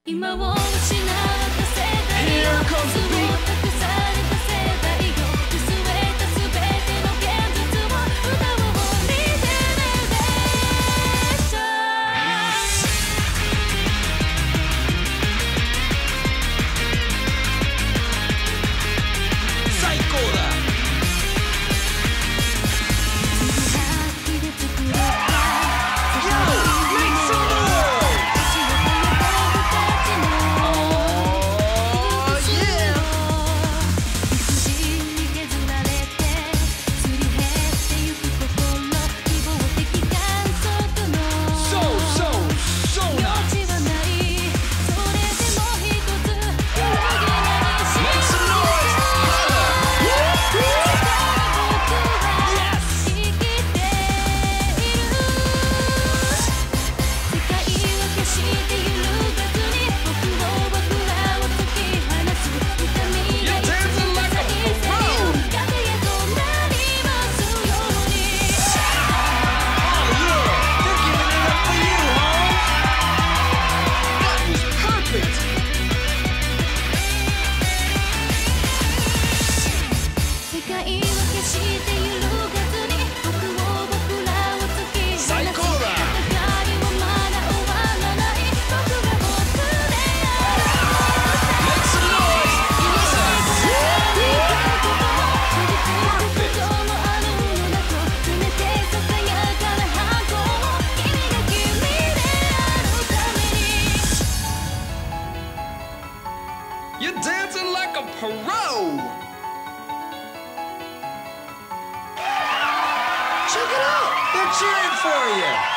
今を失った世代よ、数を託された世代よ、見据えた全ての現実を歌おうリゼネレーション。 最高だ。 継ぎはぎで作られた You're dancing like a pro! Check it out! They're cheering for you!